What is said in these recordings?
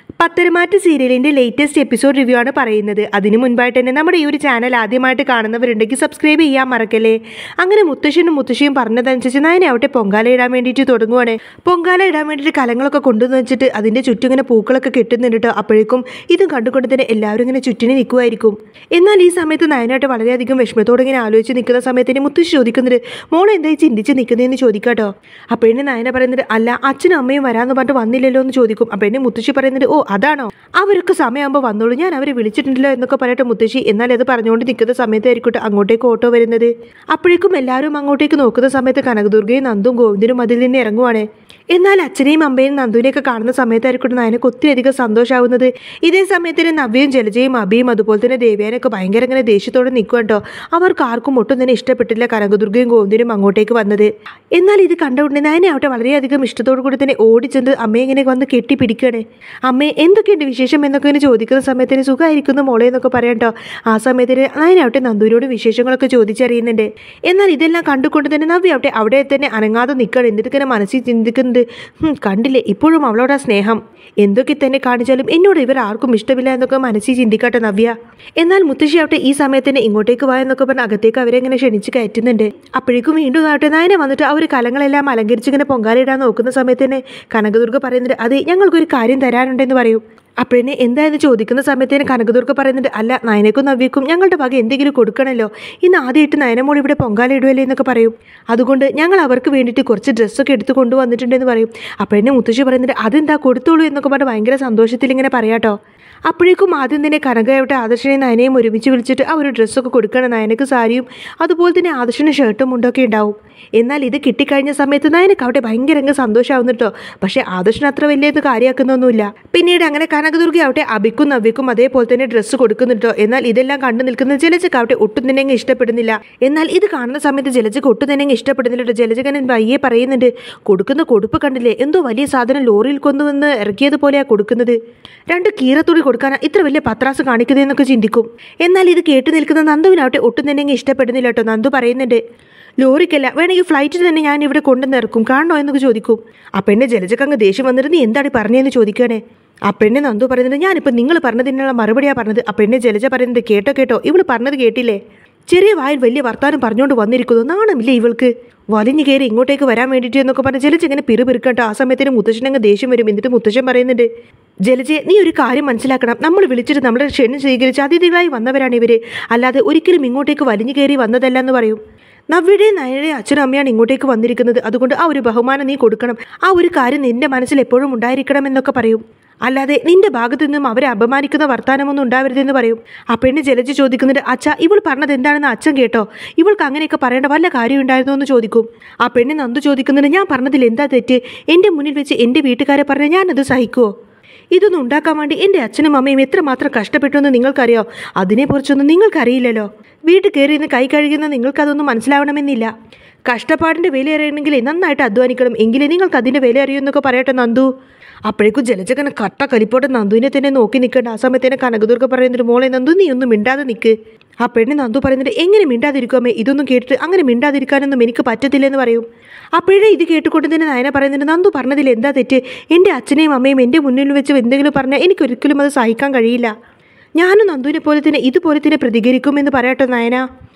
പത്തരമാറ്റ് സീരിയലിൻ്റെ latest episode review ആണ് പറയുന്നത്. അതിന് മുൻപായിട്ട് തന്നെ നമ്മുടെ ഈ ഒരു ചാനൽ ആദ്യമായിട്ട് കാണുന്നവരുണ്ടെങ്കിൽ സബ്സ്ക്രൈബ് ചെയ്യാൻ മറക്കല്ലേ. അങ്ങനെ മുത്തശ്ശനും മുത്തശ്ശിയും പറഞ്ഞതനുസരിച്ച് നയനാവട്ടെ പൊങ്കാല ഇടാൻ വേണ്ടിയിട്ട് തുടങ്ങുവാണ്. പൊങ്കാല ഇടാൻ വേണ്ടിയിട്ട് കലങ്ങളൊക്കെ കൊണ്ടുവന്ന് വെച്ചിട്ട് അതിൻ്റെ ചുറ്റും ഇങ്ങനെ പൂക്കളൊക്കെ കെട്ടുന്നുണ്ട് കേട്ടോ. അപ്പോഴേക്കും ഇതും കണ്ടുകൊണ്ട് തന്നെ എല്ലാവരും ഇങ്ങനെ ചുറ്റിനെ നിൽക്കുമായിരിക്കും. എന്നാൽ ഈ സമയത്ത് നയനായിട്ട് വളരെയധികം വിഷമത്തോടെ ഇങ്ങനെ ആലോചിച്ച് നിൽക്കുന്ന സമയത്ത് മുത്തശ്ശി ചോദിക്കുന്നത്, മോളെ എന്തായി ചിന്തിച്ച് നിൽക്കുന്നതെന്ന് ചോദിക്കാട്ടോ. അപ്പോഴേ നയന പറയുന്നത്, അല്ല അച്ഛനും അമ്മയും വരാമെന്ന് പറഞ്ഞിട്ട് വന്നില്ലല്ലോ എന്ന് ചോദിക്കും. അപ്പോഴേ മുത്തശ്ശി പറയുന്നത്, ഓ അതാണോ, അവർക്ക് സമയമാകുമ്പോൾ വന്നോളൂ, ഞാൻ അവരെ വിളിച്ചിട്ടുണ്ടല്ലോ എന്നൊക്കെ പറയട്ടെ മുത്തശ്ശി. എന്നാൽ അത് പറഞ്ഞുകൊണ്ട് നിൽക്കുന്ന സമയത്തായിരിക്കട്ടെ അങ്ങോട്ടേക്ക് ഓട്ടോ വരുന്നത്. അപ്പോഴേക്കും എല്ലാവരും അങ്ങോട്ടേക്ക് നോക്കുന്ന സമയത്ത് കനകദുർഗയും നന്ദും ഗോവിന്ദനും അതിൽ നിന്ന് ഇറങ്ങുവാണ്. എന്നാൽ അച്ഛനെയും അമ്മയും നന്ദുവിനെയൊക്കെ കാണുന്ന സമയത്തായിരിക്കട്ടെ നയനക്ക് ഒത്തിരിയധികം സന്തോഷമാവുന്നത്. ഇതേ സമയത്തിന് നവ്യയും ജലജയും അഭിയും അതുപോലെ തന്നെ ദേവ്യാനൊക്കെ ഭയങ്കര ഇങ്ങനെ ദേഷ്യത്തോടെ നിൽക്കുവാട്ടോ. അവർക്ക് ആർക്കും ഒട്ടും തന്നെ ഇഷ്ടപ്പെട്ടില്ല കനകദുർഗയും ഗോവിന്ദനും അങ്ങോട്ടേക്ക് വന്നത്. എന്നാൽ ഇത് കണ്ടുകൊണ്ട് നയനാവട്ടെ വളരെയധികം ഇഷ്ടത്തോടു കൂടി തന്നെ ഓടിച്ചെന്ന് അമ്മയെ ഇങ്ങനെ വന്ന് കെട്ടിപ്പിടിക്കുകയാണ്. അമ്മേ എന്തൊക്കെയുണ്ട് വിശേഷം എന്നൊക്കെ ഇങ്ങനെ ചോദിക്കുന്ന സമയത്തിന് സുഖമായിരിക്കുന്നു മോളെ എന്നൊക്കെ പറയട്ടോ. ആ സമയത്തിന് നയനാവട്ടെ നന്ദുവിനോട് വിശേഷങ്ങളൊക്കെ ചോദിച്ചറിയുന്നുണ്ട്. എന്നാൽ ഇതെല്ലാം കണ്ടുകൊണ്ട് തന്നെ നവ്യാവട്ടെ അവിടെ തന്നെ അനങ്ങാതെ നിൽക്കണം. എന്നിട്ട് ഇങ്ങനെ മനസ്സിൽ ചിന്തിക്കുന്നുണ്ട്, കണ്ടില്ലേ ഇപ്പോഴും അവളോട് ആ സ്നേഹം, എന്തൊക്കെ തന്നെ കാണിച്ചാലും എന്നോട് ഇവർ ആർക്കും ഇഷ്ടമില്ല എന്നൊക്കെ മനസ്സിൽ ചിന്തിക്കട്ടെ നവ്യ. എന്നാൽ മുത്തശ്ശിയാവട്ടെ ഈ സമയത്തിന് ഇങ്ങോട്ടേക്ക് വാ എന്നൊക്കെ പറഞ്ഞ് അകത്തേക്ക് അവരെ ഇങ്ങനെ ക്ഷണിച്ച് കയറ്റുന്നുണ്ട്. അപ്പോഴേക്കും വീണ്ടും ആവട്ടെ നയന വന്നിട്ട് ആ ഒരു കലങ്ങളെല്ലാം അലങ്കരിച്ച് ഇങ്ങനെ പൊങ്കാലയിടാൻ നോക്കുന്ന സമയത്ത് തന്നെ കനകദുർഗ പറയുന്നുണ്ട്, അതെ ഞങ്ങൾക്കൊരു കാര്യം തരാനുണ്ടെന്ന് പറയും. അപ്പോഴേ എന്തായെന്ന് ചോദിക്കുന്ന സമയത്തേന് കനകദുർഗ പറയുന്നുണ്ട്, അല്ല നയനക്കും നവ്യക്കും ഞങ്ങളുടെ വക എന്തെങ്കിലും കൊടുക്കണമല്ലോ, ഇന്ന് ആദ്യമായിട്ട് നയനമോൾ ഇവിടെ പൊങ്കാല ഇടുവല്ലേ എന്നൊക്കെ പറയും. അതുകൊണ്ട് ഞങ്ങൾ അവർക്ക് വേണ്ടിയിട്ട് കുറച്ച് ഡ്രസ്സൊക്കെ എടുത്ത് കൊണ്ടുവന്നിട്ടുണ്ടെന്ന് പറയും. അപ്പോഴേ മുത്തശ്ശി പറയുന്നുണ്ട്, അതെന്താ കൊടുത്തോളൂ എന്നൊക്കെ പറഞ്ഞ് ഭയങ്കര സന്തോഷത്തിൽ ഇങ്ങനെ പറയാട്ടോ. അപ്പോഴേക്കും ആദ്യം തന്നെ കനകയാവട്ടെ ആദർശനെയും നയനയും ഒരുമിച്ച് വിളിച്ചിട്ട് ആ ഒരു ഡ്രസ്സൊക്കെ കൊടുക്കണം. നയനക്ക് സാരിയും അതുപോലെ തന്നെ ആദർശന് ഷർട്ടും മുണ്ടൊക്കെ ഉണ്ടാവും. എന്നാൽ ഇത് കിട്ടിക്കഴിഞ്ഞ സമയത്ത് നയനക്ക് അവിടെ ഭയങ്കര അങ്ങ് സന്തോഷമാവുന്നു കേട്ടോ. പക്ഷേ ആദർശന് അത്ര വലിയത് കാര്യമാക്കുന്നൊന്നുമില്ല. പിന്നീട് അങ്ങനെ കനകദുർഗയാവട്ടെ അഭിക്കും നവ്യക്കും അതേപോലെ തന്നെ ഡ്രസ്സ് കൊടുക്കുന്നുണ്ടോ. എന്നാൽ ഇതെല്ലാം കണ്ടു നിൽക്കുന്ന ജലജക്കാവട്ടെ ഒട്ടും തന്നെ അങ്ങ് ഇഷ്ടപ്പെടുന്നില്ല. എന്നാൽ ഇത് കാണുന്ന സമയത്ത് ജലജക്ക് ഒട്ടും തന്നെ അങ്ങ് ഇഷ്ടപ്പെടുന്നില്ല കേട്ടോ. ജലജകൻ വയ്യെ പറയുന്നുണ്ട്, കൊടുക്കുന്ന കൊടുപ്പ് കണ്ടില്ലേ, എന്തോ വലിയ സാധനം ലോറിയിൽ കൊണ്ടുവന്ന് ഇറക്കിയതുപോലെയാണ് കൊടുക്കുന്നത്, 2 കീറത്തുണി കൊടുക്കാനാ ഇത്ര വലിയ പത്രാസ് കാണിക്കുന്നതെന്നൊക്കെ ചിന്തിക്കും. എന്നാൽ ഇത് കേട്ടു നിൽക്കുന്ന നന്ദുവിനാവട്ടെ ഒട്ടും തന്നെ അങ്ങ് ഇഷ്ടപ്പെടുന്നില്ല കേട്ടോ. നന്ദു പറയുന്നുണ്ട്, ലോറിക്കല്ല വേണമെങ്കിൽ ഫ്ലൈറ്റിൽ തന്നെ ഞാൻ ഇവിടെ കൊണ്ടുവന്ന് ഇറക്കും, കാണണോ എന്നൊക്കെ ചോദിക്കും. ആ പെണ്ണെ ജലജക്ക് അങ്ങ് ദേഷ്യം വന്നിട്ട് നീ എന്താണ് പറഞ്ഞതെന്ന് ചോദിക്കുകയാണേ. ആ പെണ്ണെ നന്ദു പറയുന്നത്, ഞാനിപ്പോൾ നിങ്ങൾ പറഞ്ഞതിനുള്ള മറുപടിയാണ് പറഞ്ഞത്. ആ പെണ്ണെ ജലജ പറയുന്നത്, കേട്ടോ കേട്ടോ ഇവൾ പറഞ്ഞത് കേട്ടില്ലേ, ചെറിയ വായിൽ വലിയ വർത്താനം പറഞ്ഞുകൊണ്ട് വന്നിരിക്കുന്നു, നാണമില്ലേ ഇവൾക്ക്, വലിഞ്ഞു കയറി ഇങ്ങോട്ടേക്ക് വരാൻ വേണ്ടിയിട്ട് എന്നൊക്കെ പറഞ്ഞ് ജലജ ഇങ്ങനെ പിറുപിറുക്കട്ടോ. ആ സമയത്തിന് മുത്തശ്ശനങ്ങ് ദേഷ്യം വരും. എന്നിട്ട് മുത്തശ്ശൻ പറയുന്നുണ്ട്, ജലജെ നീ ഒരു കാര്യം മനസ്സിലാക്കണം, നമ്മൾ വിളിച്ചിട്ട് നമ്മുടെ ക്ഷണം സ്വീകരിച്ച് അതിഥികളായി വന്നവരാണ് ഇവർ, അല്ലാതെ ഒരിക്കലും ഇങ്ങോട്ടേക്ക് വലിഞ്ഞു കയറി വന്നതല്ല എന്ന് പറയും. നവ്യയുടെയും നയനയുടെയും അച്ഛനും അമ്മയാണ് ഇങ്ങോട്ടേക്ക് വന്നിരിക്കുന്നത്, അതുകൊണ്ട് ആ ഒരു ബഹുമാനം നീ കൊടുക്കണം, ആ ഒരു കാര്യം നിന്റെ മനസ്സിൽ എപ്പോഴും ഉണ്ടായിരിക്കണം എന്നൊക്കെ പറയും. അല്ലാതെ നിന്റെ ഭാഗത്തു നിന്നും അവരെ അപമാനിക്കുന്ന വർത്താനമൊന്നും ഉണ്ടാവരുതെന്ന് പറയും. ആ പെണ്ണ് ജലജ ചോദിക്കുന്നുണ്ട്, അച്ഛാ ഇവൾ പറഞ്ഞത് എന്താണെന്ന് അച്ഛൻ കേട്ടോ, ഇവൾക്ക് അങ്ങനെയൊക്കെ പറയേണ്ട വല്ല കാര്യം ഉണ്ടായിരുന്നോ എന്ന് ചോദിക്കും. ആ പെണ്ണ് നന്ദു ചോദിക്കുന്നുണ്ട്, ഞാൻ പറഞ്ഞതിൽ എന്താ തെറ്റ്, എൻ്റെ മുന്നിൽ വെച്ച് എൻ്റെ വീട്ടുകാരെ പറഞ്ഞാൽ ഞാനത് സഹിക്കുമോ, ഇതൊന്നും ഉണ്ടാക്കാൻ വേണ്ടി എൻ്റെ അച്ഛനും അമ്മയും എത്രമാത്രം കഷ്ടപ്പെട്ടു എന്ന് നിങ്ങൾക്കറിയോ, അതിനെക്കുറിച്ചൊന്നും നിങ്ങൾക്കറിയില്ലല്ലോ, വീട്ടിൽ കയറി ഇന്ന് കൈ കഴുകുന്ന നിങ്ങൾക്കതൊന്നും മനസ്സിലാവണമെന്നില്ല, കഷ്ടപ്പാടിൻ്റെ വില അറിയണമെങ്കിൽ നന്നായിട്ട് അധ്വാനിക്കണം, എങ്കിലേ നിങ്ങൾക്ക് അതിൻ്റെ വില അറിയൂ എന്നൊക്കെ പറയട്ടെ നന്ദു. അപ്പോഴേക്കും ജലജകനെ കട്ട കലിപ്പോട്ട് നന്ദുവിനെ തന്നെ നോക്കി നിൽക്കേണ്ട. ആ സമയത്ത് തന്നെ കനകദുർഗ പറയുന്നൊരു, മോളെ നന്ദു നീ ഒന്നും മിണ്ടാതെ നിൽക്ക്. ആ പെണ്ണ് നന്ദു പറയുന്നുണ്ട്, എങ്ങനെ മിണ്ടാതിരിക്കുമേ, ഇതൊന്നും കേട്ടിട്ട് അങ്ങനെ മിണ്ടാതിരിക്കാനൊന്നും എനിക്ക് പറ്റത്തില്ലെന്ന് പറയും. അപ്പോഴേ ഇത് കേട്ടുകൊണ്ട് തന്നെ നയന പറയുന്നുണ്ട്, നന്ദു പറഞ്ഞതിൽ എന്താ തെറ്റ്, എൻ്റെ അച്ഛനെയും അമ്മയും എൻ്റെ മുന്നിൽ വെച്ച് എന്തെങ്കിലും പറഞ്ഞാൽ എനിക്കൊരിക്കലും അത് സഹിക്കാൻ കഴിയില്ല, ഞാനും നന്ദുവിനെ പോലെ തന്നെ ഇതുപോലെ തന്നെ പ്രതികരിക്കുമെന്ന് പറയട്ടെ നയന.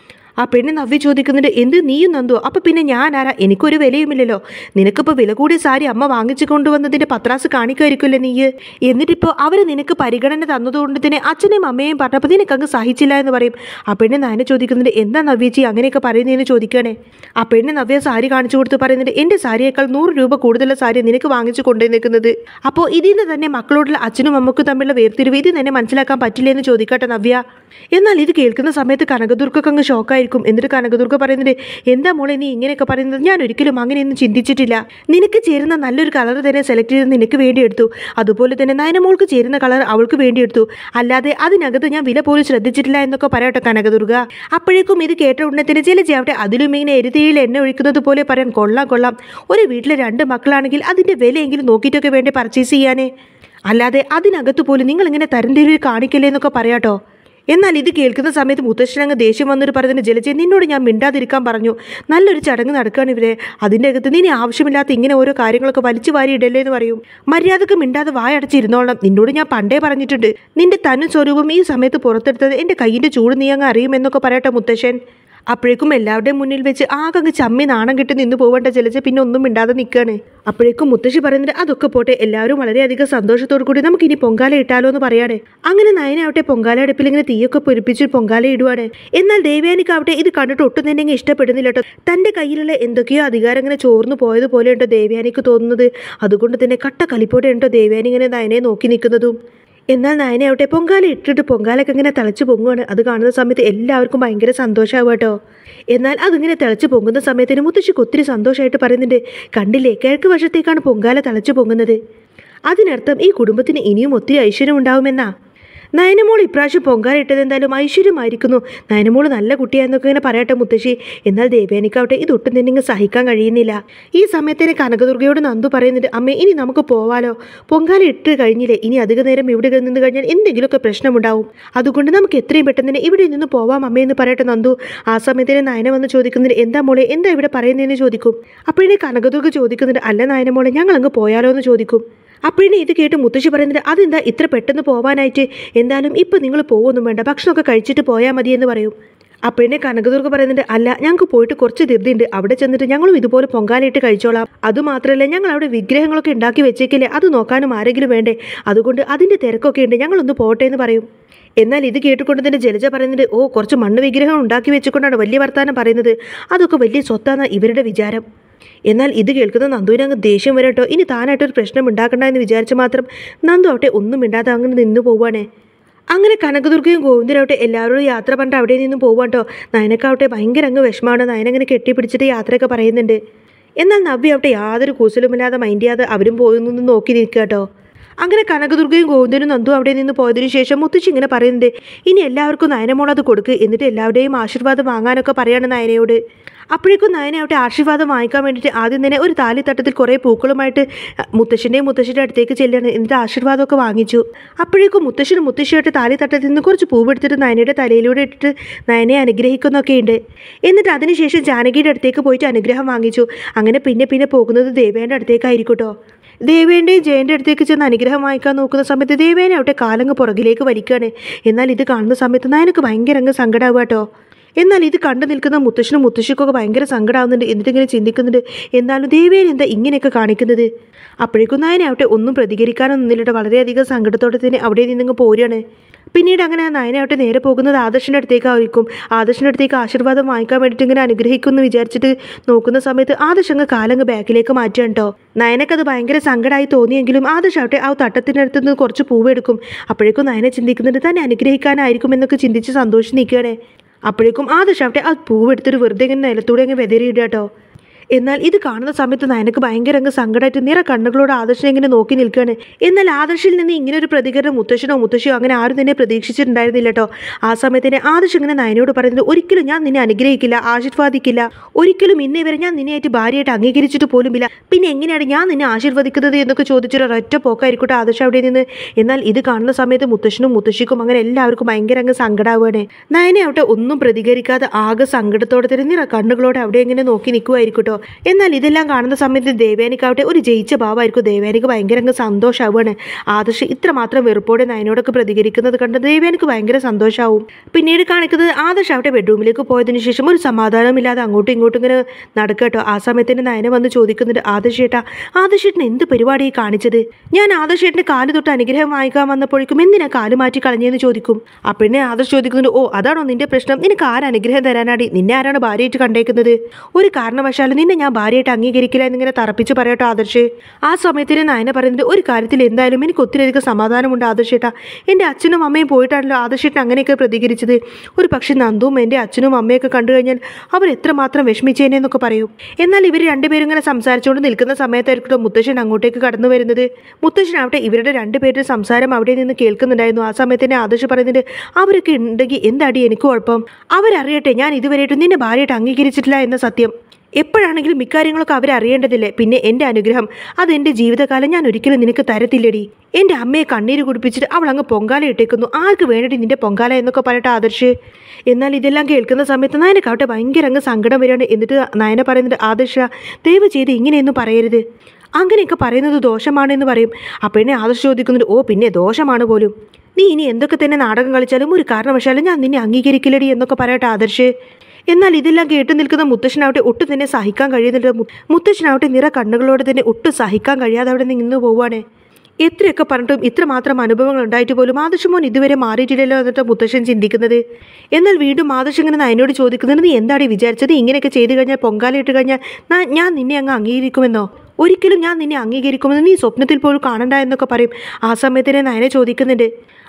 ആ പെണ്ണ് നവ്യ ചോദിക്കുന്നുണ്ട്, എന്ത് നീയും നന്ദു, അപ്പോൾ പിന്നെ ഞാൻ ആരാ, എനിക്കൊരു വിലയുമില്ലല്ലോ, നിനക്കിപ്പോൾ വില കൂടിയ സാരി അമ്മ വാങ്ങിച്ചു കൊണ്ടുവന്നതിൻ്റെ പത്രാസ് കാണിക്കുമായിരിക്കുമല്ലേ നീ, എന്നിട്ടിപ്പോൾ അവർ നിനക്ക് പരിഗണന തന്നതുകൊണ്ട് തന്നെ അച്ഛനെയും അമ്മയെയും പറഞ്ഞപ്പോൾ നിനക്കങ്ങ് സഹിച്ചില്ല എന്ന് പറയും. ആ പെണ്ണ് നയനെ ചോദിക്കുന്നുണ്ട്, എന്താ നവ്യച്ചി അങ്ങനെയൊക്കെ പറയുന്നതെന്ന് ചോദിക്കുകയാണേ. ആ പെണ്ണ് നവ്യ സാരി കാണിച്ചു കൊടുത്ത് പറയുന്നുണ്ട്, എൻ്റെ സാരിയേക്കാൾ 100 രൂപ കൂടുതലുള്ള സാരി നിനക്ക് വാങ്ങിച്ചു കൊണ്ടുവന്നിരിക്കുന്നത്, അപ്പോൾ ഇതിൽ നിന്ന് തന്നെ മക്കളോടുള്ള അച്ഛനും അമ്മക്കും തമ്മിലുള്ള വേർതിരിവ് ഇത് തന്നെ മനസ്സിലാക്കാൻ പറ്റില്ല എന്ന് ചോദിക്കട്ടെ നവ്യ. എന്നാൽ ഇത് കേൾക്കുന്ന സമയത്ത് കനകദുർഗക്ക് അങ്ങ് ഷോക്കായിരിക്കും. എന്നിട്ട് കനകദുർഗ പറയുന്നത്, എന്താ മോളെ നീ ഇങ്ങനെയൊക്കെ പറയുന്നത്, ഞാൻ ഒരിക്കലും അങ്ങനെയൊന്നും ചിന്തിച്ചിട്ടില്ല, നിനക്ക് ചേരുന്ന നല്ലൊരു കളർ തന്നെ സെലക്ട് ചെയ്ത് നിനക്ക് വേണ്ടി എടുത്തു, അതുപോലെ തന്നെ നയനമോൾക്ക് ചേരുന്ന കളർ അവൾക്ക് വേണ്ടി എടുത്തു, അല്ലാതെ അതിനകത്ത് ഞാൻ വില പോലും ശ്രദ്ധിച്ചിട്ടില്ല എന്നൊക്കെ പറയട്ടെ കനകദുർഗ. അപ്പോഴേക്കും ഇത് കേട്ട ഉടനെ തന്നെ ജലജയാവട്ടെ അതിലും ഇങ്ങനെ എരുതിയിൽ എണ്ണ ഒഴിക്കുന്നത് പോലെ പറയാൻ, കൊള്ളാം, ഒരു വീട്ടിലെ 2 മക്കളാണെങ്കിൽ അതിൻ്റെ വിലയെങ്കിലും നോക്കിയിട്ടൊക്കെ വേണ്ടി പർച്ചേസ് ചെയ്യാനേ, അല്ലാതെ അതിനകത്ത് പോലും നിങ്ങളിങ്ങനെ തരംതിരിവ് കാണിക്കല്ലേ എന്നൊക്കെ പറയാട്ടോ. എന്നാൽ ഇത് കേൾക്കുന്ന സമയത്ത് മുത്തശ്ശനങ്ങ് ദേഷ്യം വന്നിട്ട് പറയുന്നത് ജലജ നിന്നോട് ഞാൻ മിണ്ടാതിരിക്കാൻ പറഞ്ഞു. നല്ലൊരു ചടങ്ങ് നടക്കുകയാണ് ഇവരെ. അതിൻ്റെ അകത്ത് നീ ആവശ്യമില്ലാത്ത ഇങ്ങനെ ഓരോ കാര്യങ്ങളൊക്കെ വലിച്ചു വാരി ഇടല്ലേ എന്ന് പറയും. മര്യാദക്ക് മിണ്ടാതെ വായടച്ചിരുന്നോളണം. നിന്നോട് ഞാൻ പണ്ടേ പറഞ്ഞിട്ടുണ്ട്. നിന്റെ തനും സ്വരൂപം ഈ സമയത്ത് പുറത്തെടുത്തത് എൻ്റെ കയ്യിൻ്റെ ചൂട് നീ അങ്ങ് അറിയുമെന്നൊക്കെ പറയട്ടെ മുത്തശ്ശൻ. അപ്പോഴേക്കും എല്ലാവരുടെയും മുന്നിൽ വെച്ച് ആകെ ചമ്മി നാണം കെട്ടി നിന്ന് പോവേണ്ട ജലജ പിന്നെ ഒന്നും മിണ്ടാതെ നിൽക്കുകയാണ്. അപ്പോഴേക്കും മുത്തശ്ശി പറയുന്നത് അതൊക്കെ പോട്ടെ, എല്ലാവരും വളരെയധികം സന്തോഷത്തോടു കൂടി നമുക്ക് ഇനി പൊങ്കാല ഇട്ടാലോ എന്ന് പറയാണ്. അങ്ങനെ നയനാവട്ടെ പൊങ്കാല അടുപ്പിൽ ഇങ്ങനെ തീയൊക്കെ പൊരിപ്പിച്ച് പൊങ്കാല ഇടുവാണ്. എന്നാൽ ദേവയാനിക്കാവട്ടെ ഇത് കണ്ടിട്ട് ഒട്ടും തന്നെ ഇങ്ങനെ ഇഷ്ടപ്പെടുന്നില്ല കേട്ടോ. തൻ്റെ കയ്യിലുള്ള എന്തൊക്കെയോ അധികാരം ഇങ്ങനെ ചോർന്നു പോയതുപോലെ ഉണ്ടോ ദേവയാനിക്ക് തോന്നുന്നത്. അതുകൊണ്ട് തന്നെ കട്ട കലിപ്പോടെ ഉണ്ടോ ദേവയാനി ഇങ്ങനെ നയനെ നോക്കി നിൽക്കുന്നതും. എന്നാൽ നയനാവട്ടെ പൊങ്കാല ഇട്ടിട്ട് പൊങ്കാലൊക്കെ ഇങ്ങനെ തിളച്ച് പൊങ്ങുവാണ്. അത് കാണുന്ന സമയത്ത് എല്ലാവർക്കും ഭയങ്കര സന്തോഷമാവും കേട്ടോ. എന്നാൽ അതിങ്ങനെ തിളച്ച് പൊങ്ങുന്ന സമയത്തിന് മുത്തശ്ശിക്ക് ഒത്തിരി സന്തോഷമായിട്ട് പറയുന്നുണ്ട്, കണ്ടില്ലേ കിഴക്ക് വശത്തേക്കാണ് പൊങ്കാല തിളച്ച് പൊങ്ങുന്നത്. അതിനർത്ഥം ഈ കുടുംബത്തിന് ഇനിയും ഒത്തിരി ഐശ്വര്യം ഉണ്ടാവുമെന്നാ. നയനമോൾ ഇപ്രാവശ്യം പൊങ്കാല ഇട്ടത് എന്തായാലും ഐശ്വര്യമായിരിക്കുന്നു. നയനമോൾ നല്ല കുട്ടിയായെന്നൊക്കെ ഇങ്ങനെ പറയട്ടെ മുത്തശ്ശി. എന്നാൽ ദേവയാനിക്കാവട്ടെ ഇതൊട്ടും തന്നെ ഇങ്ങനെ സഹിക്കാൻ കഴിയുന്നില്ല. ഈ സമയത്തിന് കനകദുർഗയോട് നന്ദു പറയുന്നുണ്ട്, അമ്മേ ഇനി നമുക്ക് പോവാലോ. പൊങ്കാല ഇട്ട് കഴിഞ്ഞില്ലേ, ഇനി അധിക നേരം ഇവിടെ നിന്ന് കഴിഞ്ഞാൽ എന്തെങ്കിലുമൊക്കെ പ്രശ്നമുണ്ടാവും. അതുകൊണ്ട് നമുക്ക് എത്രയും പെട്ടെന്ന് തന്നെ ഇവിടെ നിന്ന് പോവാം അമ്മേ എന്ന് പറയട്ടെ നന്ദു. ആ സമയത്തിന് നയന വന്ന് ചോദിക്കുന്നുണ്ട്, എന്താ മോളെ എന്താ ഇവിടെ പറയുന്നതെന്ന് ചോദിക്കും. അപ്പോഴേ കനകദുർഗ ചോദിക്കുന്നുണ്ട്, അല്ല നയനമോളെ ഞങ്ങൾ അങ്ങ് പോയാലോ എന്ന് ചോദിക്കും. അപ്പോഴേ ഇത് കേട്ട് മുത്തശ്ശി പറയുന്നത്, അതെന്താ ഇത്ര പെട്ടെന്ന് പോവാനായിട്ട്? എന്തായാലും ഇപ്പം നിങ്ങൾ പോകുമൊന്നും വേണ്ട, ഭക്ഷണമൊക്കെ കഴിച്ചിട്ട് പോയാൽ മതിയെന്ന് പറയും. അപ്പോഴേ കനകദുർഗ പറയുന്നുണ്ട്, അല്ല ഞങ്ങൾക്ക് പോയിട്ട് കുറച്ച് ധൃതിയുണ്ട്, അവിടെ ചെന്നിട്ട് ഞങ്ങളും ഇതുപോലെ പൊങ്കാലയിട്ട് കഴിച്ചോളാം. അതുമാത്രമല്ല ഞങ്ങൾ അവിടെ വിഗ്രഹങ്ങളൊക്കെ ഉണ്ടാക്കി വെച്ചേക്കില്ലേ, അത് നോക്കാനും ആരെങ്കിലും വേണ്ടേ, അതുകൊണ്ട് അതിൻ്റെ തിരക്കൊക്കെ ഉണ്ട്, ഞങ്ങളൊന്ന് പോട്ടെ എന്ന് പറയും. എന്നാൽ ഇത് കേട്ടുകൊണ്ട് തന്നെ ജലജ പറയുന്നുണ്ട്, ഓ കുറച്ച് മണ്ണ് വിഗ്രഹം ഉണ്ടാക്കി വെച്ചുകൊണ്ടാണ് വലിയ വർത്താനം പറയുന്നത്, അതൊക്കെ വലിയ സ്വത്താണ് ഇവരുടെ വിചാരം. എന്നാൽ ഇത് കേൾക്കുന്ന നന്ദുവിന് അങ്ങ് ദേഷ്യം വരട്ടോ. ഇനി താനായിട്ടൊരു പ്രശ്നം ഉണ്ടാക്കണ്ട എന്ന് വിചാരിച്ച് മാത്രം നന്ദു ആവട്ടെ ഒന്നും മിണ്ടാതെ അങ്ങനെ നിന്ന് പോവാണേ. അങ്ങനെ കനകദുർഗയും ഗോവിന്ദനാവട്ടെ എല്ലാവരോടും യാത്ര പറഞ്ഞിട്ട് അവിടെ നിന്നും പോവാട്ടോ. നയനക്കാവട്ടെ ഭയങ്കര അങ്ങ് വിഷമമാണ്. നയനങ്ങനെ കെട്ടിപ്പിടിച്ചിട്ട് യാത്രയൊക്കെ പറയുന്നുണ്ട്. എന്നാൽ നവ്യ ആവട്ടെ യാതൊരു കൂസലുമില്ലാതെ മൈൻഡ് ചെയ്യാതെ അവരും പോയി നോക്കി നിൽക്കുക കേട്ടോ. അങ്ങനെ കനകദുർഗയും ഗോവിന്ദനും നന്ദു അവിടെ നിന്ന് പോയതിനു ശേഷം മുത്തശ്ശി ഇങ്ങനെ പറയുന്നുണ്ട്, ഇനി എല്ലാവർക്കും നയനമോളത് കൊടുക്ക്, എന്നിട്ട് എല്ലാവരുടെയും ആശീർവാദം വാങ്ങാനൊക്കെ പറയാണ് നയനയോട്. അപ്പോഴേക്കും നയനെ അവിടെ ആശീർവാദം വാങ്ങിക്കാൻ വേണ്ടിയിട്ട് ആദ്യം തന്നെ ഒരു താലിത്തട്ടത്തിൽ കുറേ പൂക്കളുമായിട്ട് മുത്തശ്ശിയുടെ അടുത്തേക്ക് ചെല്ലുകയാണ്. എന്നിട്ട് ആശീർവാദമൊക്കെ വാങ്ങിച്ചു. അപ്പോഴേക്കും മുത്തശ്ശിയായിട്ട് താലിത്തട്ടത്തിൽ നിന്ന് കുറച്ച് പൂവെടുത്തിട്ട് നയനയുടെ തലയിലൂടെ ഇട്ടിട്ട് നയനെ അനുഗ്രഹിക്കുന്നൊക്കെ ഉണ്ട്. എന്നിട്ട് അതിനുശേഷം ജാനകിയുടെ അടുത്തേക്ക് പോയിട്ട് അനുഗ്രഹം വാങ്ങിച്ചു. അങ്ങനെ പിന്നെ പോകുന്നത് ദേവേൻ്റെ അടുത്തേക്കായിരിക്കും കേട്ടോ. ദേവേൻ്റെയും ജയൻ്റെ അടുത്തേക്ക് ചെന്ന് അനുഗ്രഹം വാങ്ങിക്കാൻ നോക്കുന്ന സമയത്ത് ദേവേനെ അവിടെ കാലങ്ങ് പുറകിലേക്ക് വലിക്കുകയാണ്. എന്നാൽ ഇത് കാണുന്ന സമയത്ത് നയനക്ക് ഭയങ്കര അങ്ങ് സങ്കടമാവുക കേട്ടോ. എന്നാൽ ഇത് കണ്ടു നിൽക്കുന്ന മുത്തശ്ശിക്കൊക്കെ ഭയങ്കര സങ്കടമാവുന്നുണ്ട്. എന്നിട്ടിങ്ങനെ ചിന്തിക്കുന്നുണ്ട്, എന്നാലും ദേവേനെ എന്താ ഇങ്ങനെയൊക്കെ കാണിക്കുന്നത്. അപ്പോഴേക്കും നയനാവട്ടെ ഒന്നും പ്രതികരിക്കാനൊന്നും നിന്നിട്ട് വളരെയധികം സങ്കടത്തോടെ തന്നെ അവിടെ നിന്നങ്ങ് പോരുകയാണ്. പിന്നീട് അങ്ങനെ നയനാവട്ടെ നേരെ പോകുന്നത് ആദർശിൻ്റെ അടുത്തേക്കായിരിക്കും. ആദർശിൻ്റെ അടുത്തേക്ക് ആശീർവാദം വാങ്ങിക്കാൻ വേണ്ടിയിട്ട് ഇങ്ങനെ അനുഗ്രഹിക്കുമെന്ന് വിചാരിച്ചിട്ട് നോക്കുന്ന സമയത്ത് ആദർശങ്ങ് കാലങ്ങ് ബാക്കിലേക്ക് മാറ്റുകയാണ് കേട്ടോ. നയനക്കത് ഭയങ്കര സങ്കടമായി തോന്നിയെങ്കിലും ആദർശാവട്ടെ ആ തട്ടത്തിനടുത്ത് നിന്ന് കുറച്ച് പൂവെടുക്കും. അപ്പോഴേക്കും നയനെ ചിന്തിക്കുന്നുണ്ട് തന്നെ അനുഗ്രഹിക്കാനായിരിക്കും എന്നൊക്കെ ചിന്തിച്ച് സന്തോഷം നിൽക്കുകയാണ്. അപ്പോഴേക്കും ആദർശാവട്ടെ ആ പൂവെടുത്തൊരു വെറുതെ ഇങ്ങനെ നിലത്തൂടെ അങ്ങ് വെതറിയിടുക കേട്ടോ. എന്നാൽ ഇത് കാണുന്ന സമയത്ത് നയനക്ക് ഭയങ്കര അങ്ങ് സങ്കടമായിട്ട് നിറ കണ്ണുകളോട് ആദർശനെ ഇങ്ങനെ നോക്കി നിൽക്കുകയാണ്. എന്നാൽ ആദർശിൽ നിന്ന് ഇങ്ങനെ ഒരു പ്രതികരണം മുത്തശ്ശിയോ അങ്ങനെ ആരും തന്നെ പ്രതീക്ഷിച്ചിട്ടുണ്ടായിരുന്നില്ല കേട്ടോ. ആ സമയത്ത് തന്നെ ആദർശ് ഇങ്ങനെ നയനോട് പറയുന്നത്, ഒരിക്കലും ഞാൻ നിന്നെ അനുഗ്രഹിക്കില്ല, ആശീർവാദിക്കില്ല, ഒരിക്കലും ഇന്നേ വരെ ഞാൻ നിന്നെയായിട്ട് ഭാര്യയായിട്ട് അംഗീകരിച്ചിട്ട് പോലുമില്ല, പിന്നെ എങ്ങനെയാണ് ഞാൻ നിന്നെ ആശീർവദിക്കുന്നത് എന്നൊക്കെ ചോദിച്ചൊരു ഒറ്റ പോക്കായിരിക്കട്ടെ ആദർശ് അവിടെ നിന്ന്. എന്നാൽ ഇത് കാണുന്ന സമയത്ത് മുത്തശ്ശിക്കും അങ്ങനെ എല്ലാവർക്കും ഭയങ്കര അങ്ങ് സങ്കടമാവുകയാണ്. നയനെ അവിടെ ഒന്നും പ്രതികരിക്കാതെ ആകെ സങ്കടത്തോടെ തന്നെ നിറ കണ്ണുകളോടെ അവിടെ എങ്ങനെ നോക്കി നിൽക്കുമായിരിക്കും. എന്നാൽ ഇതെല്ലാം കാണുന്ന സമയത്ത് ദേവയാനിക്കാവട്ടെ ഒരു ജയിച്ച ഭാവമായിരിക്കും. ദേവയാനിക്ക് ഭയങ്കര അങ്ങ് സന്തോഷമാവുകയാണ്. ആദർശ് ഇത്രമാത്രം വെറുപ്പോടെ നയനോടൊക്കെ പ്രതികരിക്കുന്നത് കണ്ട് ദേവയാനിക്ക് ഭയങ്കര സന്തോഷമാവും. പിന്നീട് കാണിക്കുന്നത് ആദർശ് ആവട്ടെ ബെഡ്റൂമിലേക്ക് പോയതിനു ശേഷം ഒരു സമാധാനമില്ലാതെ അങ്ങോട്ടും ഇങ്ങോട്ടും ഇങ്ങനെ നടക്കട്ടോ. ആ സമയത്തിന് നയന വന്ന് ചോദിക്കുന്നുണ്ട്, ആദർശേട്ടൻ എന്ത് പരിപാടിയായി കാണിച്ചത്? ഞാൻ ആദർശേട്ടൻ്റെ കാല് തൊട്ട് അനുഗ്രഹം വാങ്ങിക്കാൻ വന്നപ്പോഴേക്കും എന്തിനാ കാല് മാറ്റി കളഞ്ഞെന്ന് ചോദിക്കും. അപ്പോഴേ ആദർശ് ചോദിക്കുന്നുണ്ട്, ഓ അതാണോ നിന്റെ പ്രശ്നം? നിനക്ക് ആരനുഗ്രഹം തരാനാടി? നിന്നെ ആരാണ് ഭാര്യയായിട്ട് കണ്ടേക്കുന്നത്? ഒരു കാരണവശാലും നിന്നെ ഞാൻ ഭാര്യയായിട്ട് അംഗീകരിക്കില്ല എന്നിങ്ങനെ തറപ്പിച്ച് പറയട്ടോ ആദർശ്. ആ സമയത്തിന് നയന പറയുന്നത്, ഒരു കാര്യത്തിൽ എന്തായാലും എനിക്ക് ഒത്തിരിയധികം സമാധാനമുണ്ട് ആദർശേട്ടാ. എൻ്റെ അച്ഛനും അമ്മയും പോയിട്ടാണല്ലോ ആദർശേട്ടൻ അങ്ങനെയൊക്കെ പ്രതികരിച്ചത്. ഒരു പക്ഷേ നന്ദുവും എൻ്റെ അച്ഛനും അമ്മയൊക്കെ കണ്ടു കഴിഞ്ഞാൽ അവർ എത്രമാത്രം വിഷമിച്ചേനെന്നൊക്കെ പറയും. എന്നാൽ ഇവർ രണ്ടുപേരും ഇങ്ങനെ സംസാരിച്ചുകൊണ്ട് നിൽക്കുന്ന സമയത്തായിരിക്കും മുത്തശ്ശൻ അങ്ങോട്ടേക്ക് കടന്നു വരുന്നത്. മുത്തശ്ശനാവട്ടെ ഇവരുടെ രണ്ടുപേരുടെ സംസാരം അവിടെ നിന്ന് കേൾക്കുന്നുണ്ടായിരുന്നു. ആ സമയത്ത് തന്നെ ആദർശ് പറയുന്നുണ്ട്, അവരൊക്കെ ഉണ്ടെങ്കിൽ എന്താടി എനിക്ക് കുഴപ്പം? അവരറിയട്ടെ ഞാൻ ഇതുവരെയായിട്ടും നിന്നെ ഭാര്യയായിട്ട് അംഗീകരിച്ചിട്ടില്ല എന്ന സത്യം. എപ്പോഴാണെങ്കിലും ഇക്കാര്യങ്ങളൊക്കെ അവരറിയേണ്ടതില്ലേ. പിന്നെ എൻ്റെ അനുഗ്രഹം അതെൻ്റെ ജീവിതകാലം ഞാൻ ഒരിക്കലും നിനക്ക് തരത്തില്ലടി. എൻ്റെ അമ്മയെ കണ്ണീര് കുടിപ്പിച്ചിട്ട് അവൾ അങ്ങ് പൊങ്കാല ഇട്ടേക്കുന്നു. ആർക്ക് വേണ്ടി നിന്റെ പൊങ്കാല എന്നൊക്കെ പറയട്ടെ ആദർശ്. എന്നാൽ ഇതെല്ലാം കേൾക്കുന്ന സമയത്ത് നയനക്കാവട്ടെ ഭയങ്കര അങ്ങ് സങ്കടം വരികയാണ്. എന്നിട്ട് നയന പറയുന്നുണ്ട്, ആദർശ ദയവ് ചെയ്ത് ഇങ്ങനെയൊന്നും പറയരുത്, അങ്ങനെയൊക്കെ പറയുന്നത് ദോഷമാണെന്ന് പറയും. അപ്പോഴേ ആദർശ് ചോദിക്കുന്നുണ്ട്, ഓ പിന്നെ ദോഷമാണ് പോലും, നീ ഇനി എന്തൊക്കെ തന്നെ നാടകം കളിച്ചാലും ഒരു കാരണവശാലും ഞാൻ നിന്നെ അംഗീകരിക്കില്ലടി എന്നൊക്കെ പറയട്ടെ ആദർശ്. എന്നാൽ ഇതെല്ലാം കേട്ടു നിൽക്കുന്ന മുത്തശ്ശനാവട്ടെ ഒട്ടും തന്നെ സഹിക്കാൻ കഴിയുന്നില്ല. മുത്തശ്ശനാവട്ടെ നിറ കണ്ണുകളോടെ തന്നെ ഒട്ടും സഹിക്കാൻ കഴിയാതെ അവിടെ നിന്ന് പോവുകയാണ്. എത്രയൊക്കെ പറഞ്ഞിട്ടും ഇത്രമാത്രം അനുഭവങ്ങൾ ഉണ്ടായിട്ട് പോലും ആദർശ് മോൻ ഇതുവരെ മാറിയിട്ടില്ലല്ലോ എന്നിട്ട് മുത്തശ്ശൻ ചിന്തിക്കുന്നത്. എന്നാൽ വീണ്ടും ആദർശ് ഇങ്ങനെ നയനോട് ചോദിക്കുന്നത്, നീ എന്താണ് വിചാരിച്ചത്? ഇങ്ങനെയൊക്കെ ചെയ്തു കഴിഞ്ഞാൽ പൊങ്കാല ഇട്ട് കഴിഞ്ഞാൽ ഞാൻ നിന്നെ അങ്ങ് അംഗീകരിക്കുമെന്നോ? ഒരിക്കലും ഞാൻ നിന്നെ അംഗീകരിക്കുമെന്ന് നീ സ്വപ്നത്തിൽ പോലും കാണണ്ട എന്നൊക്കെ പറയും. ആ സമയത്ത് നയനെ ചോദിക്കുന്നുണ്ട്,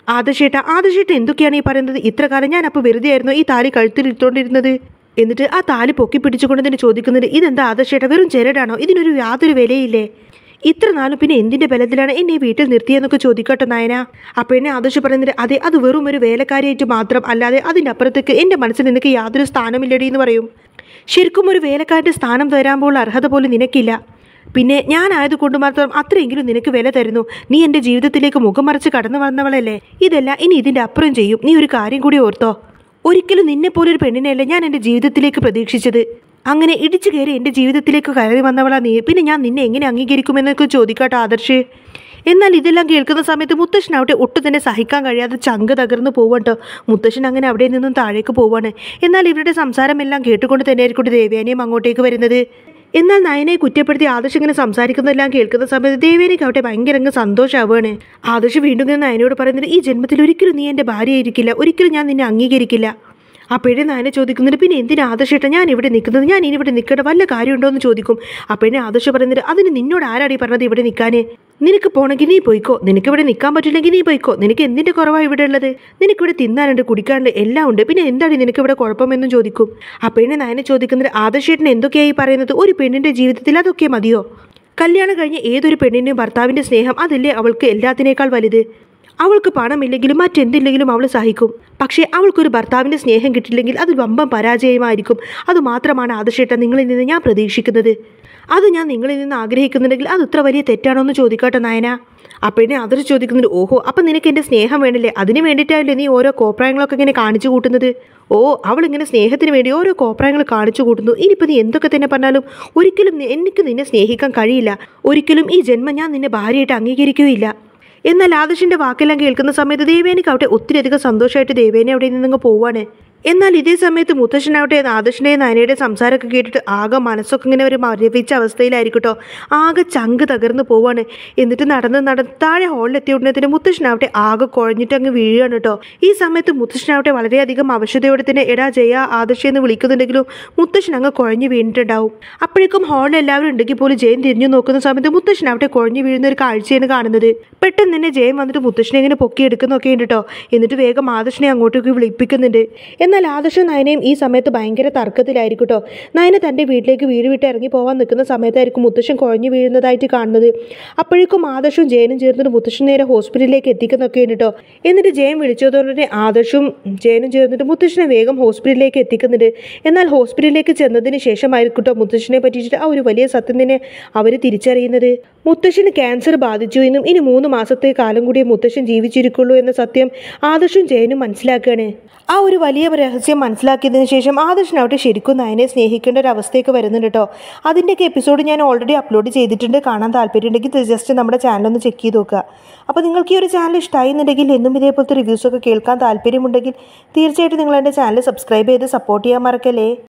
ആദർശേട്ട എന്തൊക്കെയാണ് ഈ പറയുന്നത്? ഇത്ര കാലം ഞാൻ അപ്പോൾ വെറുതെ ആയിരുന്നു ഈ താലി കഴുത്തിൽ ഇട്ടുകൊണ്ടിരുന്നത്. എന്നിട്ട് ആ താലി പൊക്കി പിടിച്ചുകൊണ്ട് തന്നെ ചോദിക്കുന്നുണ്ട്, ഇതെന്താ ആദർശേട്ട വെറും ചെരടാണോ? ഇതിനൊരു യാതൊരു വിലയില്ലേ? ഇത്ര നാളും പിന്നെ എന്തിൻ്റെ ബലത്തിലാണ് എന്നെ വീട്ടിൽ നിർത്തിയെന്നൊക്കെ ചോദിക്കട്ടെ നയന. അപ്പോൾ എന്നെ ആദർശ് പറയുന്നത്, അതെ അത് വെറും ഒരു വേലക്കാരിയായിട്ട് മാത്രം, അല്ലാതെ അതിൻ്റെ അപ്പുറത്തേക്ക് എൻ്റെ മനസ്സിൽ നിനക്ക് യാതൊരു സ്ഥാനമില്ലടി എന്ന് പറയും. ശരിക്കും ഒരു വേലക്കാരുടെ സ്ഥാനം തരാൻ അർഹത പോലും നിനക്കില്ല. പിന്നെ ഞാനായതുകൊണ്ട് മാത്രം അത്രയെങ്കിലും നിനക്ക് വില തരുന്നു. നീ എൻ്റെ ജീവിതത്തിലേക്ക് മുഖം മറച്ച് കടന്നു വന്നവളല്ലേ. ഇതല്ല ഇനി ഇതിൻ്റെ അപ്പുറം ചെയ്യും. നീ ഒരു കാര്യം കൂടി ഓർത്തോ, ഒരിക്കലും നിന്നെപ്പോലൊരു പെണ്ണിനെയല്ല ഞാൻ എൻ്റെ ജീവിതത്തിലേക്ക് പ്രതീക്ഷിച്ചത്. അങ്ങനെ ഇടിച്ചു കയറി എൻ്റെ ജീവിതത്തിലേക്ക് കയറി വന്നവളാ നീ. പിന്നെ ഞാൻ നിന്നെ എങ്ങനെ അംഗീകരിക്കുമെന്നൊക്കെ ചോദിക്കാട്ടോ ആദർശ്. എന്നാൽ ഇതെല്ലാം കേൾക്കുന്ന സമയത്ത് മുത്തശ്ശനാവട്ടെ ഒട്ടും തന്നെ സഹിക്കാൻ കഴിയാതെ ചങ്ക് തകർന്ന് പോവട്ടോ. മുത്തശ്ശൻ അങ്ങനെ അവിടെ നിന്നും താഴേക്ക് പോവാണ്. എന്നാൽ ഇവരുടെ സംസാരമെല്ലാം കേട്ടുകൊണ്ട് തന്നെ ആയിരിക്കും ദേവയാനിയും അങ്ങോട്ടേക്ക് വരുന്നത്. എന്നാൽ നയനെ കുറ്റപ്പെടുത്തി ആദർശ് ഇങ്ങനെ സംസാരിക്കുന്നതെല്ലാം കേൾക്കുന്ന സമയത്ത് ദേവേനിക്ക് അവിടെ ഭയങ്കര അങ്ങ് സന്തോഷമാവുകയാണ്. ആദർശ് വീണ്ടും ഇങ്ങനെ നയനോട് പറയുന്നത്, ഈ ജന്മത്തിൽ ഒരിക്കലും നീ എൻ്റെ ഭാര്യയായിരിക്കില്ല, ഒരിക്കലും ഞാൻ നിന്നെ അംഗീകരിക്കില്ല. അപ്പോഴേ നയനെ ചോദിക്കുന്നുണ്ട്, പിന്നെ എന്തിനാ ആദർശേട്ടാ ഞാൻ ഇവിടെ നിൽക്കുന്നത്? ഞാൻ ഇനി ഇവിടെ നിൽക്കേണ്ട വല്ല കാര്യമുണ്ടോ എന്ന് ചോദിക്കും. അപ്പോഴേ ആദർശ് പറയുന്നത്, അതിന് നിന്നോട് ആരാടി പറഞ്ഞത് ഇവിടെ നിൽക്കാനേ? നിനക്ക് പോകണമെങ്കിൽ നീ പോയിക്കോ, നിനക്ക് ഇവിടെ നിൽക്കാൻ പറ്റില്ലെങ്കിൽ നീ പോയിക്കോ. നിനക്ക് എന്തിൻ്റെ കുറവാണ് ഇവിടെ ഉള്ളത്? നിനക്കിവിടെ തിന്നാനുണ്ട്, കുടിക്കാനുണ്ട്, എല്ലാം ഉണ്ട്. പിന്നെ എന്താണ് നിനക്ക് ഇവിടെ കുഴപ്പമെന്നും ചോദിക്കും. അപ്പോഴേ നയനെ ചോദിക്കുന്നത്, ആദർശേട്ടൻ എന്തൊക്കെയായി പറയുന്നത്? ഒരു പെണ്ണിൻ്റെ ജീവിതത്തിൽ അതൊക്കെ മതിയോ? കല്യാണം കഴിഞ്ഞ് ഏതൊരു പെണ്ണിൻ്റെയും ഭർത്താവിൻ്റെ സ്നേഹം അതല്ലേ അവൾക്ക് എല്ലാത്തിനേക്കാൾ വലുത്. അവൾക്ക് പണമില്ലെങ്കിലും മറ്റെന്തില്ലെങ്കിലും അവൾ സഹിക്കും. പക്ഷേ അവൾക്കൊരു ഭർത്താവിൻ്റെ സ്നേഹം കിട്ടില്ലെങ്കിൽ അത് വമ്പം പരാജയമായിരിക്കും. അതുമാത്രമാണ് ആദർശേട്ടൻ നിങ്ങളിൽ നിന്ന് ഞാൻ പ്രതീക്ഷിക്കുന്നത്. അത് ഞാൻ നിങ്ങളിൽ നിന്ന് ആഗ്രഹിക്കുന്നുണ്ടെങ്കിൽ അത് ഇത്ര വലിയ തെറ്റാണോ എന്ന് ചോദിക്കട്ടെ നയന. അപ്പോഴേ ആദർശ് ചോദിക്കുന്നുണ്ട്, ഓഹോ അപ്പം നിനക്ക് എൻ്റെ സ്നേഹം വേണ്ടില്ലേ? അതിന് വേണ്ടിയിട്ടല്ലേ നീ ഓരോ കോപ്രായങ്ങളൊക്കെ ഇങ്ങനെ കാണിച്ചു കൂട്ടുന്നത്? ഓ അവളിങ്ങനെ സ്നേഹത്തിന് വേണ്ടി ഓരോ കോപ്രായങ്ങൾ കാണിച്ചു കൂട്ടുന്നു. ഇനിയിപ്പോൾ നീ എന്തൊക്കെ തന്നെ പറഞ്ഞാലും ഒരിക്കലും എനിക്ക് നിന്നെ സ്നേഹിക്കാൻ കഴിയില്ല. ഒരിക്കലും ഈ ജന്മം ഞാൻ നിന്നെ ഭാര്യയായിട്ട് അംഗീകരിക്കുകയില്ല. എന്നാൽ ആദർശിൻ്റെ വാക്കെല്ലാം കേൾക്കുന്ന സമയത്ത് ദേവേനിക്ക് അവിടെ ഒത്തിരിയധികം സന്തോഷമായിട്ട് ദേവേനി അവിടെ നിന്നങ്ങ് പോവാണ്. എന്നാൽ ഇതേ സമയത്ത് മുത്തശ്ശനാവട്ടെ ആദർശിൻ്റെയും നയനയുടെയും സംസാരമൊക്കെ കേട്ടിട്ട് ആകെ മനസ്സൊക്കെ ഇങ്ങനെ ഒരു മരവിച്ച അവസ്ഥയിലായിരിക്കട്ടോ. ആകെ ചങ്ക് തകർന്ന് പോവാണ്. എന്നിട്ട് നടന്ന് താഴെ ഹോളിലെത്തിയ ഉടനെ മുത്തശ്ശനാവട്ടെ ആകെ കുഴഞ്ഞിട്ട് അങ്ങ് വീഴുകയാണ് കേട്ടോ. ഈ സമയത്ത് മുത്തശ്ശനാവട്ടെ വളരെയധികം അവശതയോടെ തന്നെ എടാ ജയ ആദർശ് എന്ന് വിളിക്കുന്നുണ്ടെങ്കിലും മുത്തശ്ശൻ അങ്ങ് കുഴഞ്ഞു വീണിട്ടുണ്ടാവും. അപ്പോഴേക്കും ഹോളിൽ എല്ലാവരും ഉണ്ടെങ്കിൽ പോലും ജയൻ തിരിഞ്ഞു നോക്കുന്ന സമയത്ത് മുത്തശ്ശനാവട്ടെ കുഴഞ്ഞു വീഴുന്ന ഒരു കാഴ്ചയാണ് കാണുന്നത്. പെട്ടെന്ന് തന്നെ ജയൻ വന്നിട്ട് മുത്തശ്ശനെ ഇങ്ങനെ പൊക്കിയെടുക്കുന്നൊക്കെ ഉണ്ട് കേട്ടോ. എന്നിട്ട് വേഗം ആദർശനെ അങ്ങോട്ടേക്ക് വിളിപ്പിക്കുന്നുണ്ട്. എന്നാൽ ആദർശും നയനയും ഈ സമയത്ത് ഭയങ്കര തർക്കത്തിലായിരിക്കും കേട്ടോ. നയന തൻ്റെ വീട്ടിലേക്ക് വീട് വിട്ട് ഇറങ്ങി പോകാൻ നിൽക്കുന്ന സമയത്തായിരിക്കും മുത്തശ്ശൻ കുഴഞ്ഞു വീഴുന്നതായിട്ട് കാണുന്നത്. അപ്പോഴേക്കും ആദർശും ജയനും ചേർന്നിട്ട് മുത്തശ്ശൻ നേരെ ഹോസ്പിറ്റലിലേക്ക് എത്തിക്കുന്നൊക്കെ ഉണ്ട് കേട്ടോ. എന്നിട്ട് ജയൻ വിളിച്ചതുകൊണ്ട് തന്നെ ആദർശും ജയനും ചേർന്നിട്ട് മുത്തശ്ശനെ വേഗം ഹോസ്പിറ്റലിലേക്ക് എത്തിക്കുന്നുണ്ട്. എന്നാൽ ഹോസ്പിറ്റലിലേക്ക് ചെന്നതിന് ശേഷമായിരിക്കും കേട്ടോ മുത്തശ്ശനെ പറ്റിയിട്ട് ആ ഒരു വലിയ സത്യം തന്നെ അവർ തിരിച്ചറിയുന്നത്. മുത്തശ്ശന് ക്യാൻസർ ബാധിച്ചു എന്നും ഇനി 3 മാസത്തെ കാലം കൂടിയേ മുത്തശ്ശൻ ജീവിച്ചിരിക്കുള്ളൂ എന്ന സത്യം ആദർശും ജയനും മനസ്സിലാക്കുകയാണ്. ആ ഒരു വലിയ രഹസ്യം മനസ്സിലാക്കിയതിന് ശേഷം ആദർശനാവട്ടെ ശരിക്കും നയനെ സ്നേഹിക്കേണ്ട ഒരു അവസ്ഥയൊക്കെ വരുന്നുണ്ട് കേട്ടോ. അതിൻ്റെയൊക്കെ എപ്പിസോഡ് ഞാൻ ഓൾറെഡി അപ്ലോഡ് ചെയ്തിട്ടുണ്ട്. കാണാൻ താല്പര്യമുണ്ടെങ്കിൽ ജസ്റ്റ് നമ്മുടെ ചാനലൊന്ന് ചെക്ക് ചെയ്ത് നോക്കുക. അപ്പോൾ നിങ്ങൾക്ക് ഈ ഒരു ചാനൽ ഇഷ്ടമായിരുന്നുണ്ടെങ്കിൽ എന്നും ഇതേപോലത്തെ റിവ്യൂസൊക്കെ കേൾക്കാൻ താല്പര്യമുണ്ടെങ്കിൽ തീർച്ചയായിട്ടും നിങ്ങൾ എൻ്റെ ചാനൽ സബ്സ്ക്രൈബ് ചെയ്ത് സപ്പോർട്ട് ചെയ്യാൻ മറക്കല്ലേ.